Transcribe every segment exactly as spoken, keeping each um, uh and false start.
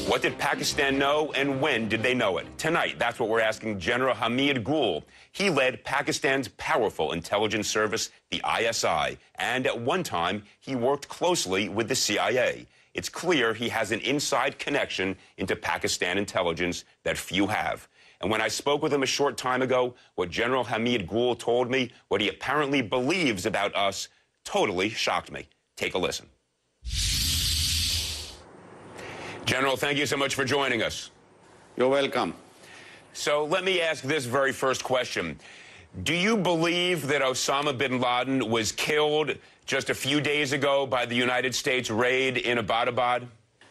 What did Pakistan know, and when did they know it? Tonight, that's what we're asking General Hamid Gul. He led Pakistan's powerful intelligence service, the I S I, and at one time, he worked closely with the C I A. It's clear he has an inside connection into Pakistan intelligence that few have. And when I spoke with him a short time ago, what General Hamid Gul told me, what he apparently believes about us, totally shocked me. Take a listen. General, thank you so much for joining us. You're welcome. So let me ask this very first question. Do you believe that Osama bin Laden was killed just a few days ago by the United States raid in Abbottabad?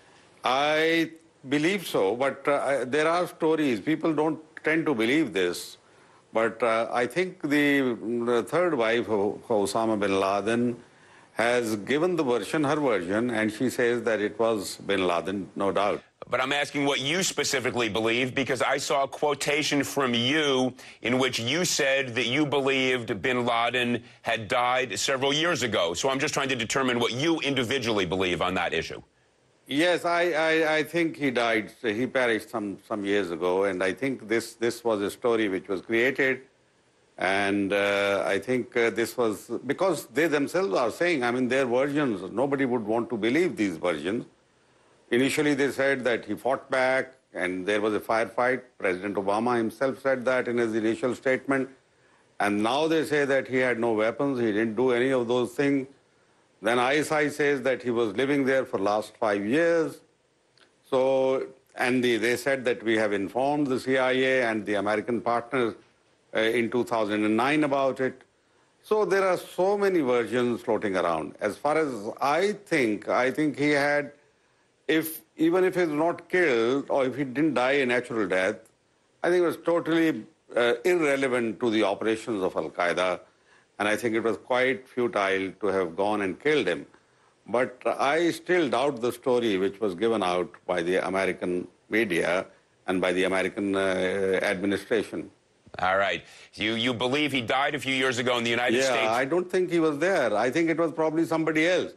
I believe so, but uh, there are stories. People don't tend to believe this. But uh, I think the, the third wife of Osama bin Laden has given the version, her version, and she says that it was bin Laden, no doubt. But I'm asking what you specifically believe, because I saw a quotation from you in which you said that you believed bin Laden had died several years ago. So I'm just trying to determine what you individually believe on that issue. Yes, I, I, I think he died. He perished some, some years ago, and I think this, this was a story which was created. And uh, I think uh, this was, because they themselves are saying, I mean, their versions, nobody would want to believe these versions. Initially, they said that he fought back and there was a firefight. President Obama himself said that in his initial statement. And now they say that he had no weapons, he didn't do any of those things. Then I S I says that he was living there for the last five years. So, and the, they said that we have informed the C I A and the American partners uh, in two thousand nine about it. So there are so many versions floating around. As far as I think, I think he had, if even if he's not killed or if he didn't die a natural death, I think it was totally uh, irrelevant to the operations of Al-Qaeda. And I think it was quite futile to have gone and killed him. But I still doubt the story which was given out by the American media and by the American uh, administration. All right. You, you believe he died a few years ago in the United yeah, States? Yeah, I don't think he was there. I think it was probably somebody else.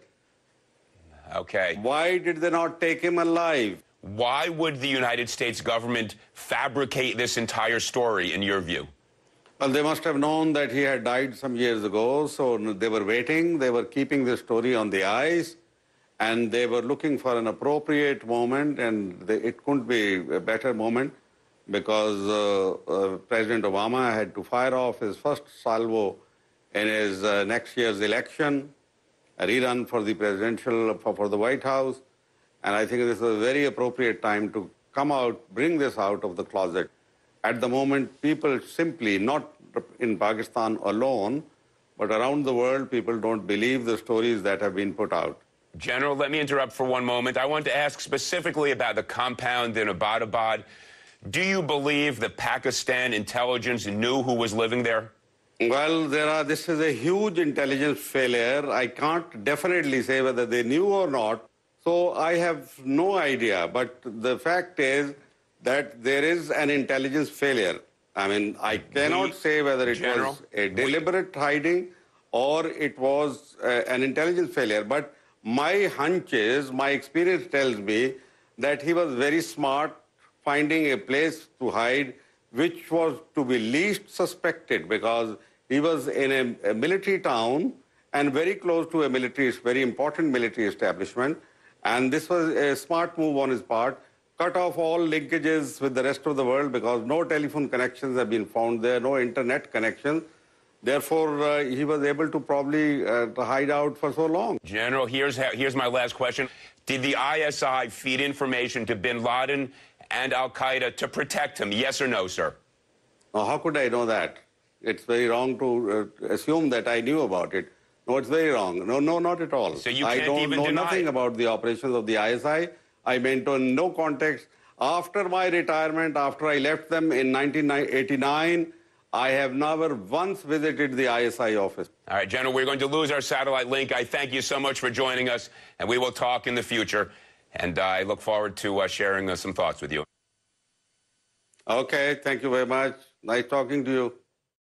Okay. Why did they not take him alive? Why would the United States government fabricate this entire story, in your view? Well, they must have known that he had died some years ago, so they were waiting, they were keeping the story on the ice, and they were looking for an appropriate moment, and they, it couldn't be a better moment, because uh, uh, President Obama had to fire off his first salvo in his uh, next year's election, a rerun for the presidential, for, for the White House, and I think this is a very appropriate time to come out, bring this out of the closet. At the moment, people simply, not in Pakistan alone, but around the world, people don't believe the stories that have been put out. General, let me interrupt for one moment. I want to ask specifically about the compound in Abbottabad. Do you believe that Pakistan intelligence knew who was living there? Well, there are, this is a huge intelligence failure. I can't definitely say whether they knew or not. So I have no idea. But the fact is that there is an intelligence failure. I mean, I cannot we, say whether it General, was a deliberate we, hiding or it was uh, an intelligence failure. But my hunch is, my experience tells me that he was very smart finding a place to hide which was to be least suspected, because he was in a, a military town and very close to a military, very important military establishment. And this was a smart move on his part. Cut off all linkages with the rest of the world, because no telephone connections have been found there, no internet connections. Therefore, uh, he was able to probably uh, hide out for so long. General, here's, how, here's my last question. Did the I S I feed information to bin Laden and Al-Qaeda to protect him, yes or no, sir? Now, how could I know that? It's very wrong to uh, assume that I knew about it. No, it's very wrong. No, no, not at all. So you can't I don't even know deny nothing it. about the operations of the I S I. I maintain no context. After my retirement, after I left them in nineteen eighty-nine, I have never once visited the I S I office. All right, General, we're going to lose our satellite link. I thank you so much for joining us, and we will talk in the future. And uh, I look forward to uh, sharing uh, some thoughts with you. Okay, thank you very much. Nice talking to you.